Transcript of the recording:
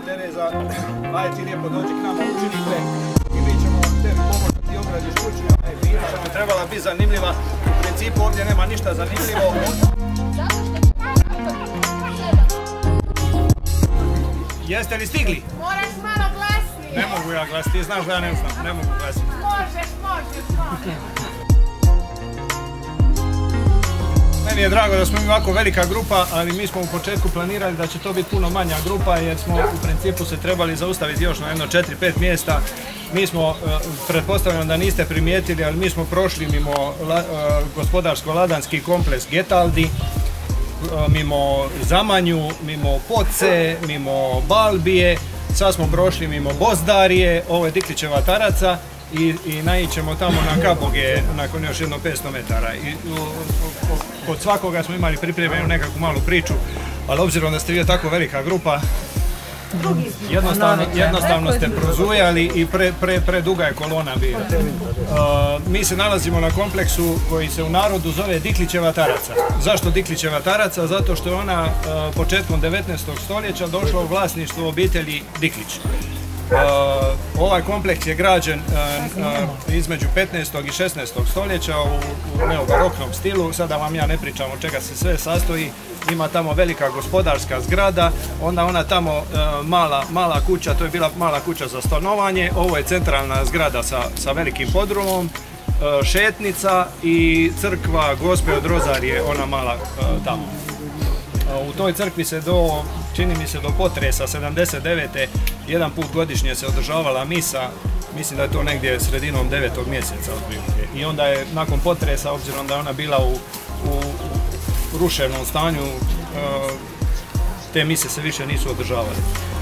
Tereza, ajde ti lijepo dođi k nama učenike i mi ćemo tebi pomoći da ti ogradiš kuću i ona je fina, što bi trebala biti zanimljiva. U principu ovdje nema ništa zanimljivo. Jeste li stigli? Moraš malo glasnije. Ne mogu ja glasiti, ti znaš da ja ne znam, ne mogu glasiti. Možeš. Meni je drago da smo mi ovako velika grupa, ali mi smo u početku planirali da će to biti puno manja grupa jer smo u principu se trebali zaustaviti još na jedno 4-5 mjesta. Mi smo, pretpostavljam da niste primijetili, ali mi smo prošli mimo gospodarsko-ladanski kompleks Getaldi, mimo Zamanju, mimo Poce, mimo Balbije, sad smo prošli mimo Bozdarije, ovo je Diklićeva Taraca i naićemo tamo na Kaboge nakon još jedno 500 metara. I kod svakoga smo imali pripremljenu nekakvu malu priču, ali obzirom da ste vi tako velika grupa, jednostavno ste prozujali i preduga je kolona bila. Mi se nalazimo na kompleksu koji se u narodu zove Diklićeva Taraca. Zašto Diklićeva Taraca? Zato što je ona početkom 19. stoljeća došla u vlasništvo obitelji Diklić. Ovaj kompleks je građen između 15. i 16. stoljeća u neobaroknom stilu. Sada vam ja ne pričam od čega se sve sastoji. Ima tamo velika gospodarska zgrada, onda ona tamo mala kuća, to je bila mala kuća za stanovanje. Ovo je centralna zgrada sa velikim podrumom, šetnica i crkva Gospe od Rozarije, ona mala tamo. U toj crkvi se čini mi se do potresa 79. jedan put godišnje se održavala misa, mislim da je to negdje sredinom 9. mjeseca otprilike. I onda je nakon potresa, obzirom da je ona bila u ruševnom stanju, te mise se više nisu održavale.